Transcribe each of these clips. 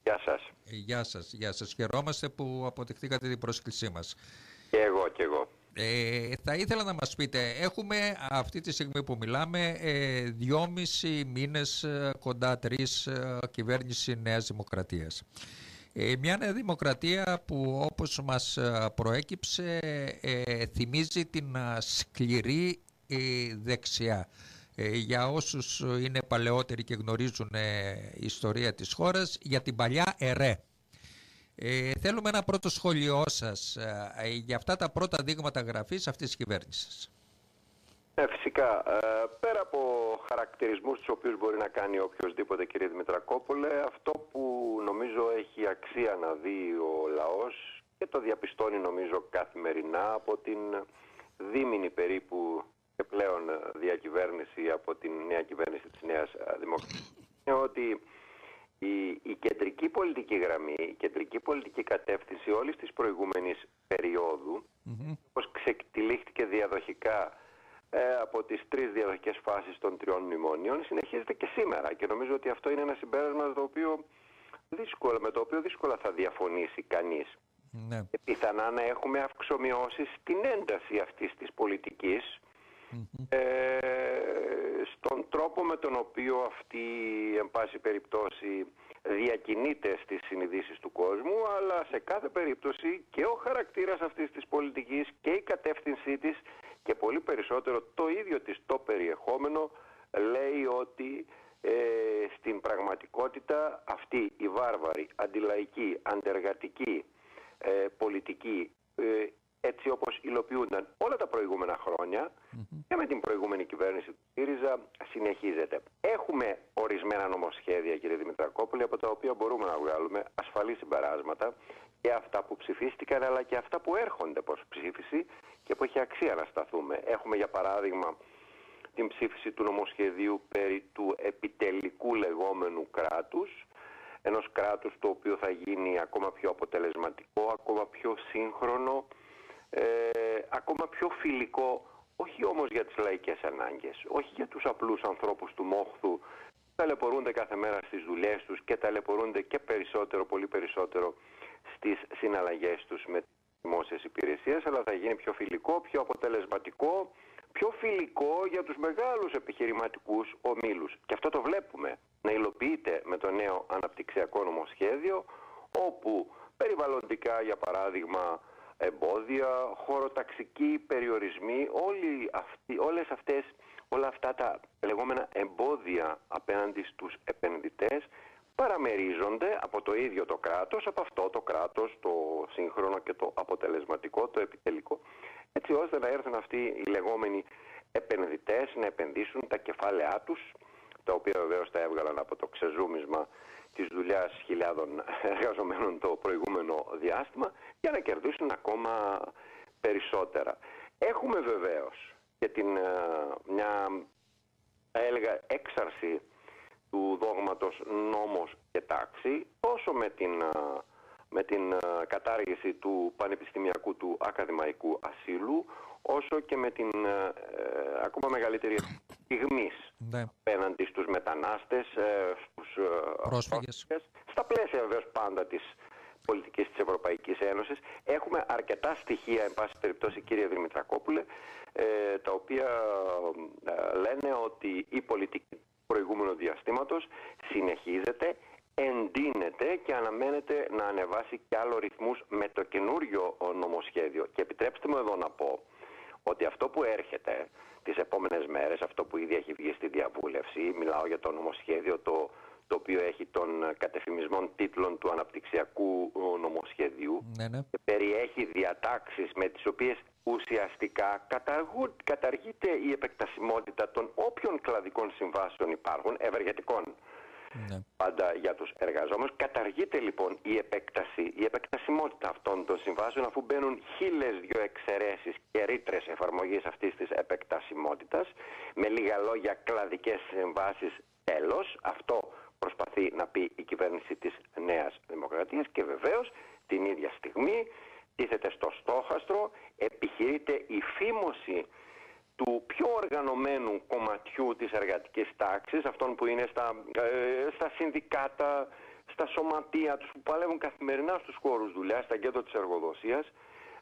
Γεια σας. Γεια σας. Χαιρόμαστε που αποδεχτήκατε την πρόσκλησή μας. Και εγώ. Θα ήθελα να μας πείτε, έχουμε αυτή τη στιγμή που μιλάμε 2,5 μήνες, κοντά 3, κυβέρνηση Νέας Δημοκρατίας. Μια Νέα Δημοκρατία που, όπως μας προέκυψε, θυμίζει την σκληρή δεξιά. Για όσους είναι παλαιότεροι και γνωρίζουν η ιστορία της χώρας, για την παλιά ΕΡΕ. Θέλουμε ένα πρώτο σχόλιο σας για αυτά τα πρώτα δείγματα γραφής αυτής της κυβέρνησης. Φυσικά, πέρα από χαρακτηρισμούς τους οποίους μπορεί να κάνει οποιοσδήποτε, κύριε Δημητρακόπουλε, αυτό που νομίζω έχει αξία να δει ο λαός και το διαπιστώνει νομίζω καθημερινά από την δίμηνη περίπου και πλέον διακυβέρνηση από την νέα κυβέρνηση της Νέας Δημοκρατίας, είναι ότι η κεντρική πολιτική γραμμή, η κεντρική πολιτική κατεύθυνση όλης της προηγούμενης περίοδου, όπως ξεκτυλίχθηκε διαδοχικά από τις 3 διαδοχικές φάσεις των 3 μνημονίων, συνεχίζεται και σήμερα. Και νομίζω ότι αυτό είναι ένα συμπέρασμα με το οποίο δύσκολα θα διαφωνήσει κανείς. Ναι. Πιθανά να έχουμε αυξομοιώσεις στην ένταση αυτής της πολιτικής, στον τρόπο με τον οποίο αυτή, εν πάση περιπτώσει, διακινείται στις συνειδήσεις του κόσμου, αλλά σε κάθε περίπτωση και ο χαρακτήρας αυτής της πολιτικής και η κατεύθυνσή της και πολύ περισσότερο το ίδιο της το περιεχόμενο λέει ότι στην πραγματικότητα αυτή η βάρβαρη, αντιλαϊκή, αντεργατική πολιτική, έτσι όπως υλοποιούνταν όλα τα προηγούμενα χρόνια και με την προηγούμενη κυβέρνηση του ΣΥΡΙΖΑ, συνεχίζεται. Έχουμε ορισμένα νομοσχέδια, κύριε Δημητρακόπουλε, από τα οποία μπορούμε να βγάλουμε ασφαλή συμπεράσματα, και αυτά που ψηφίστηκαν αλλά και αυτά που έρχονται προς ψήφιση και που έχει αξία να σταθούμε. Έχουμε για παράδειγμα την ψήφιση του νομοσχεδίου περί του επιτελικού λεγόμενου κράτους, ενός κράτους το οποίο θα γίνει ακόμα πιο αποτελεσματικό, ακόμα πιο σύγχρονο, ακόμα πιο φιλικό, όχι όμως για τις λαϊκές ανάγκες, όχι για τους απλούς ανθρώπους του μόχθου που ταλαιπωρούνται κάθε μέρα στις δουλειές τους και ταλαιπωρούνται και περισσότερο, πολύ περισσότερο στις συναλλαγές τους με τις δημόσιες υπηρεσίες, αλλά θα γίνει πιο φιλικό, πιο αποτελεσματικό, πιο φιλικό για τους μεγάλους επιχειρηματικούς ομίλους. Και αυτό το βλέπουμε να υλοποιείται με το νέο αναπτυξιακό νομοσχέδιο, όπου περιβαλλοντικά, για παράδειγμα, εμπόδια, χωροταξικοί περιορισμοί, όλα αυτά τα λεγόμενα εμπόδια απέναντι στους επενδυτές παραμερίζονται από το ίδιο το κράτος, από αυτό το κράτος, το σύγχρονο και το αποτελεσματικό, το επιτελικό, έτσι ώστε να έρθουν αυτοί οι λεγόμενοι επενδυτές να επενδύσουν τα κεφάλαιά τους, τα οποία βεβαίως τα έβγαλαν από το ξεζούμισμα της δουλειάς χιλιάδων εργαζομένων το προηγούμενο διάστημα, για να κερδίσουν ακόμα περισσότερα. Έχουμε βεβαίως και μια, θα έλεγα, έξαρση του δόγματος νόμος και τάξη, τόσο με την κατάργηση του πανεπιστημιακού, του ακαδημαϊκού ασύλου, όσο και με την ακόμα μεγαλύτερη στιγμής απέναντι στους μετανάστες, στους πρόσφυγες, στα πλαίσια βεβαίως πάντα της πολιτικής της Ευρωπαϊκής Ένωσης. Έχουμε αρκετά στοιχεία, εν πάση περιπτώσει, κύριε Δημητρακόπουλε, τα οποία λένε ότι η πολιτική του προηγούμενου διαστήματος συνεχίζεται, εντείνεται και αναμένεται να ανεβάσει και άλλο ρυθμούς με το καινούριο νομοσχέδιο. Και επιτρέψτε μου εδώ να πω ότι αυτό που έρχεται τις επόμενες μέρες, αυτό που ήδη έχει βγει στη διαβούλευση, μιλάω για το νομοσχέδιο το οποίο έχει των κατεφημισμών τίτλων του αναπτυξιακού νομοσχεδίου, και περιέχει διατάξεις με τις οποίες ουσιαστικά καταργείται η επεκτασιμότητα των όποιων κλαδικών συμβάσεων υπάρχουν, ευεργετικών, πάντα για τους εργαζόμενους. Καταργείται λοιπόν η επεκτασιμότητα αυτών των συμβάσεων, αφού μπαίνουν 1002 εξαιρέσεις και ρήτρες εφαρμογής αυτής της επεκτασιμότητας, με λίγα λόγια κλαδικές συμβάσεις, τέλος. Αυτό προσπαθεί να πει η κυβέρνηση της Νέας Δημοκρατίας, και βεβαίως την ίδια στιγμή τίθεται στο στόχαστρο, επιχειρείται η φήμωση του πιο οργανωμένου κομματιού της εργατικής τάξης, αυτών που είναι στα συνδικάτα, στα σωματεία τους που παλεύουν καθημερινά στους χώρους δουλειάς, στα κέντρα της εργοδοσίας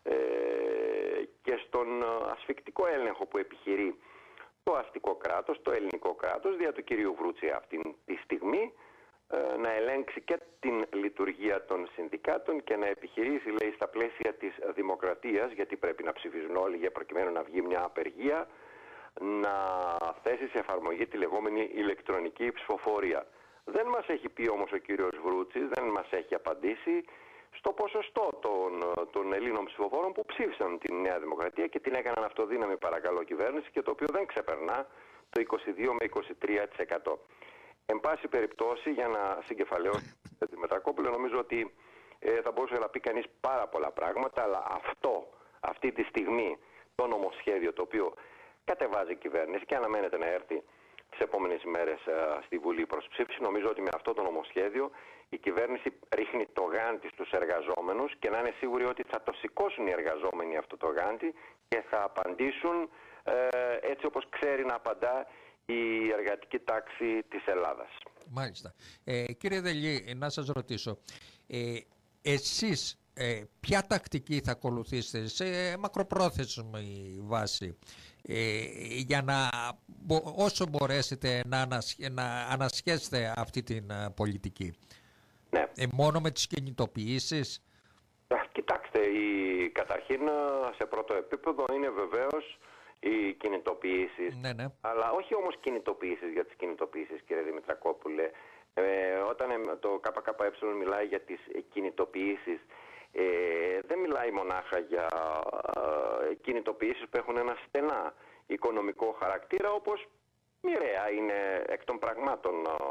και στον ασφικτικό έλεγχο που επιχειρεί το αστικό κράτος, το ελληνικό κράτος, δια του κυρίου Βρούτση αυτή τη στιγμή, να ελέγξει και την λειτουργία των συνδικάτων και να επιχειρήσει, λέει, στα πλαίσια της δημοκρατίας, γιατί πρέπει να ψηφίζουν όλοι για προκειμένου να βγει μια απεργία, να θέσει σε εφαρμογή τη λεγόμενη ηλεκτρονική ψηφοφορία. Δεν μας έχει πει όμως ο κύριος Βρούτσης, δεν μας έχει απαντήσει στο ποσοστό των Ελλήνων ψηφοφόρων που ψήφισαν την Νέα Δημοκρατία και την έκαναν αυτοδύναμη, παρακαλώ, κυβέρνηση, και το οποίο δεν ξεπερνά το 22 με 23%. Εν πάση περιπτώσει, για να συγκεφαλαιώσει τη Μετρακόπουλο, νομίζω ότι θα μπορούσε να πει κανείς πάρα πολλά πράγματα, αλλά αυτή τη στιγμή το νομοσχέδιο το οποίο κατεβάζει η κυβέρνηση και αναμένεται να έρθει τις επόμενες ημέρες στη Βουλή προς ψήφιση, νομίζω ότι με αυτό το νομοσχέδιο η κυβέρνηση ρίχνει το γάντι στους εργαζόμενους και να είναι σίγουροι ότι θα το σηκώσουν οι εργαζόμενοι αυτό το γάντι και θα απαντήσουν έτσι όπως ξέρει να απαντά η εργατική τάξη της Ελλάδας. Μάλιστα. Κύριε Δελή, να σας ρωτήσω, εσείς ποια τακτική θα ακολουθήσετε σε μακροπρόθεσμη βάση για να όσο μπορέσετε να ανασχέσετε αυτή την πολιτική? Ναι. Μόνο με τις κινητοποιήσεις? Κοιτάξτε, καταρχήν σε πρώτο επίπεδο είναι βεβαίως οι κινητοποιήσεις, ναι. Αλλά όχι όμως κινητοποιήσεις για τις κινητοποιήσεις, κύριε Δημητρακόπουλε. Όταν το ΚΚΕ μιλάει για τις κινητοποιήσεις, δεν μιλάει μονάχα για κινητοποιήσεις που έχουν ένα στενά οικονομικό χαρακτήρα, όπως μοιραία είναι εκ των πραγμάτων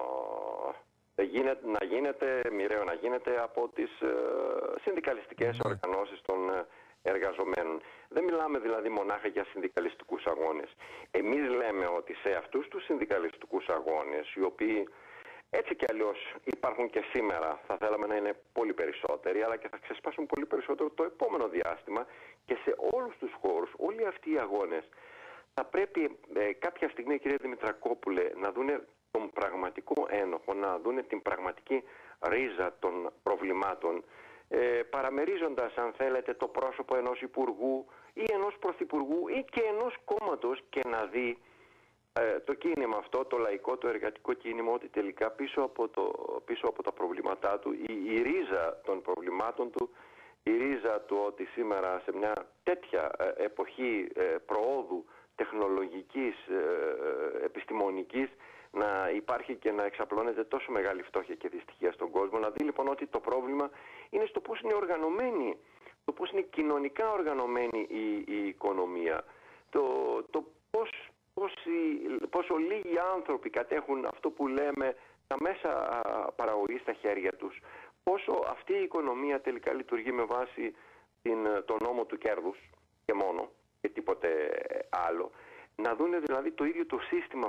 μοιραίο να γίνεται από τις συνδικαλιστικές οργανώσεις των εργαζομένων. Δεν μιλάμε δηλαδή μονάχα για συνδικαλιστικούς αγώνες. Εμείς λέμε ότι σε αυτούς τους συνδικαλιστικούς αγώνες, οι οποίοι έτσι κι αλλιώς υπάρχουν και σήμερα, θα θέλαμε να είναι πολύ περισσότεροι, αλλά και θα ξεσπάσουν πολύ περισσότερο το επόμενο διάστημα, και σε όλους τους χώρους, όλοι αυτοί οι αγώνες θα πρέπει κάποια στιγμή, κύριε Δημητρακόπουλε, να δούνε τον πραγματικό ένοχο, να δούνε την πραγματική ρίζα των προβλημάτων, παραμερίζοντας, αν θέλετε, το πρόσωπο ενός υπουργού ή ενός πρωθυπουργού ή και ενός κόμματος, και να δει το κίνημα αυτό, το λαϊκό, το εργατικό κίνημα, ότι τελικά πίσω από τα προβλήματά του, η ρίζα των προβλημάτων του, η ρίζα του ότι σήμερα σε μια τέτοια εποχή προόδου τεχνολογικής, επιστημονικής, να υπάρχει και να εξαπλώνεται τόσο μεγάλη φτώχεια και δυστυχία στον κόσμο. Να δει λοιπόν ότι το πρόβλημα είναι στο πώς είναι οργανωμένη, το πώς είναι κοινωνικά οργανωμένη η οικονομία, το πόσο λίγοι άνθρωποι κατέχουν αυτό που λέμε τα μέσα παραγωγής στα χέρια τους, πόσο αυτή η οικονομία τελικά λειτουργεί με βάση τον νόμο του κέρδους και μόνο, και τίποτε άλλο. Να δούνε δηλαδή το ίδιο το σύστημα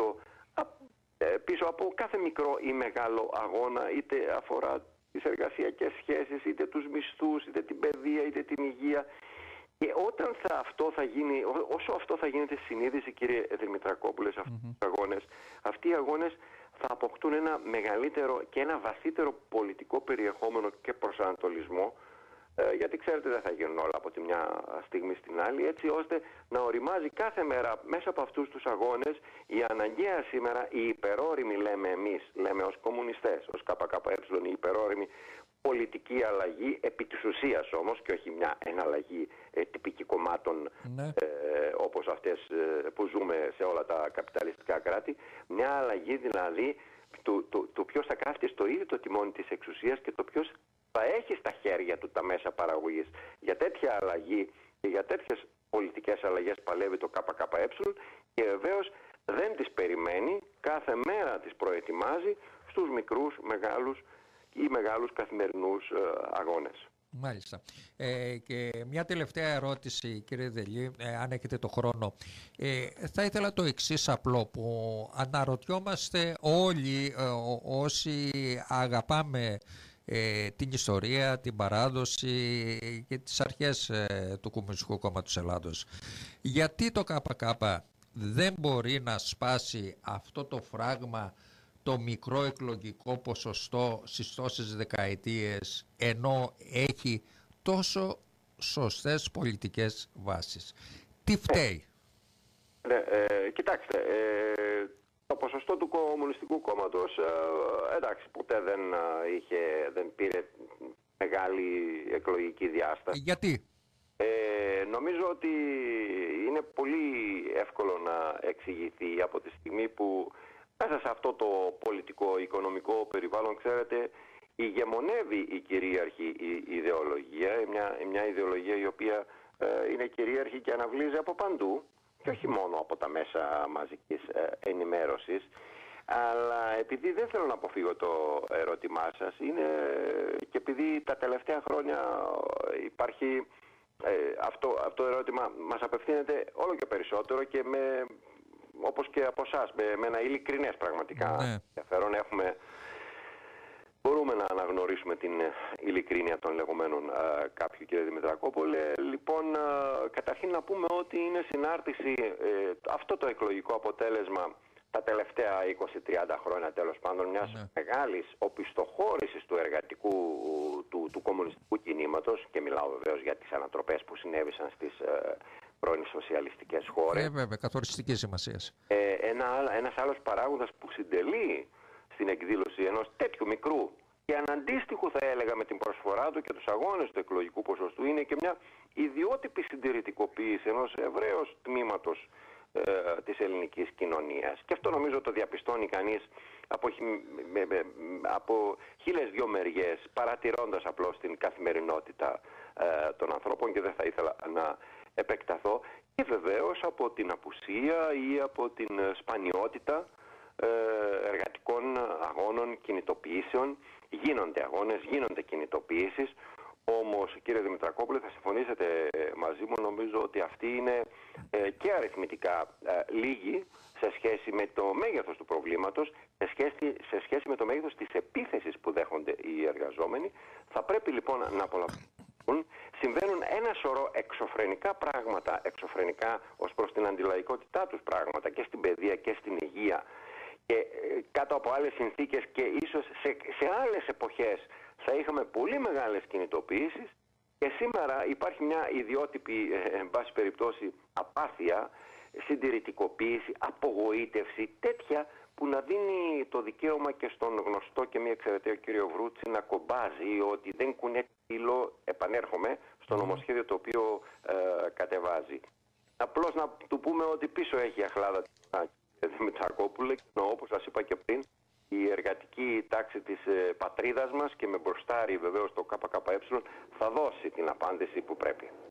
πίσω από κάθε μικρό ή μεγάλο αγώνα, είτε αφορά τις εργασιακές σχέσεις, είτε τους μισθούς, είτε την παιδεία, είτε την υγεία. Και όσο αυτό θα γίνεται συνείδηση, κύριε Δημητρακόπουλε, σε αυτούς τους αγώνες, αυτοί οι αγώνες θα αποκτούν ένα μεγαλύτερο και ένα βαθύτερο πολιτικό περιεχόμενο και προσανατολισμό, γιατί ξέρετε δεν θα γίνουν όλα από τη μια στιγμή στην άλλη, έτσι ώστε να οριμάζει κάθε μέρα μέσα από αυτούς τους αγώνες η αναγκαία σήμερα, η υπερόριμη, λέμε εμείς, λέμε ως κομμουνιστές, ως ΚΚΕ, η υπερόριμη πολιτική αλλαγή, επί της ουσίας όμως, και όχι μια εναλλαγή τυπική κομμάτων όπως αυτές που ζούμε σε όλα τα καπιταλιστικά κράτη, μια αλλαγή δηλαδή το ποιος θα κάθεται στο ίδιο το τιμόνι της εξουσίας και το ποιος θα έχει στα χέρια του τα μέσα παραγωγής. Για τέτοια αλλαγή και για τέτοιες πολιτικές αλλαγές παλεύει το ΚΚΕ, και βεβαίως δεν τις περιμένει, κάθε μέρα τις προετοιμάζει στους μικρούς, μεγάλους ή μεγάλους καθημερινούς αγώνες. Μάλιστα. Και μια τελευταία ερώτηση, κύριε Δελή, αν έχετε το χρόνο. Θα ήθελα το εξής απλό, που αναρωτιόμαστε όλοι όσοι αγαπάμε την ιστορία, την παράδοση και τις αρχές του Κομμουνιστικού Κόμματος Ελλάδος. Γιατί το ΚΚ δεν μπορεί να σπάσει αυτό το φράγμα το μικρό εκλογικό ποσοστό στις τόσες δεκαετίες, ενώ έχει τόσο σωστές πολιτικές βάσεις? Τι φταίει? Κοιτάξτε, το ποσοστό του Κομμουνιστικού Κόμματος εντάξει, ποτέ δεν πήρε μεγάλη εκλογική διάσταση. Γιατί? Νομίζω ότι είναι πολύ εύκολο να εξηγηθεί από τη στιγμή που μέσα σε αυτό το πολιτικό-οικονομικό περιβάλλον, ξέρετε, ηγεμονεύει η κυρίαρχη ιδεολογία, μια ιδεολογία η οποία είναι κυρίαρχη και αναβλύζει από παντού και όχι μόνο από τα μέσα μαζικής ενημέρωσης. Αλλά επειδή δεν θέλω να αποφύγω το ερώτημά σας, είναι και επειδή τα τελευταία χρόνια υπάρχει αυτό το ερώτημα μας απευθύνεται όλο και περισσότερο και όπως και από εσάς, με ένα ειλικρινές πραγματικά ενδιαφέρον. Μπορούμε να αναγνωρίσουμε την ειλικρίνεια των λεγόμενων κάποιου, κύριε Δημητρακόπουλε. Λοιπόν, καταρχήν να πούμε ότι είναι συνάρτηση αυτό το εκλογικό αποτέλεσμα τα τελευταία 20-30 χρόνια, τέλος πάντων, μιας μεγάλης οπισθοχώρησης του εργατικού, του κομμουνιστικού κινήματος, και μιλάω βεβαίως για τις ανατροπές που συνέβησαν στις πρώην σοσιαλιστικές χώρες. Βέβαια, καθοριστική σημασία. Ένας άλλος παράγοντας που συντελεί στην εκδήλωση ενός τέτοιου μικρού και αναντίστοιχου, θα έλεγα, με την προσφορά του και τους αγώνες του εκλογικού ποσοστού, είναι και μια ιδιότυπη συντηρητικοποίηση ενός ευρέως τμήματος της ελληνικής κοινωνίας. Και αυτό νομίζω το διαπιστώνει κανείς από χίλιες δυο μεριές, παρατηρώντας απλώς την καθημερινότητα των ανθρώπων, και δεν θα ήθελα να επεκταθώ, και βεβαίως από την απουσία ή από την σπανιότητα εργατικών αγώνων, κινητοποιήσεων. Γίνονται αγώνες, γίνονται κινητοποιήσεις. Όμως, κύριε Δημητρακόπουλε, θα συμφωνήσετε μαζί μου, νομίζω ότι αυτοί είναι και αριθμητικά λίγοι σε σχέση με το μέγεθος του προβλήματος, σε σχέση με το μέγεθος της επίθεσης που δέχονται οι εργαζόμενοι. Θα πρέπει λοιπόν να απολαμβάνουν. Συμβαίνουν ένα σωρό εξωφρενικά πράγματα, εξωφρενικά ως προς την αντιλαϊκότητά τους πράγματα, και στην παιδεία και στην υγεία, και κάτω από άλλες συνθήκες και ίσως σε άλλες εποχές θα είχαμε πολύ μεγάλες κινητοποιήσεις, και σήμερα υπάρχει μια ιδιότυπη, εν πάση περιπτώσει, απάθεια, συντηρητικοποίηση, απογοήτευση τέτοια που να δίνει το δικαίωμα και στον γνωστό και μη εξαιρεταίο κύριο Βρούτση να κομπάζει ότι δεν κουνάει φύλλο, επανέρχομαι, στο νομοσχέδιο το οποίο κατεβάζει. Απλώς να του πούμε ότι πίσω έχει αχλάδα Δημητρακόπουλε, όπως σας είπα και πριν, η εργατική τάξη της πατρίδας μας, και με μπροστάρι βεβαίως το ΚΚΕ, θα δώσει την απάντηση που πρέπει.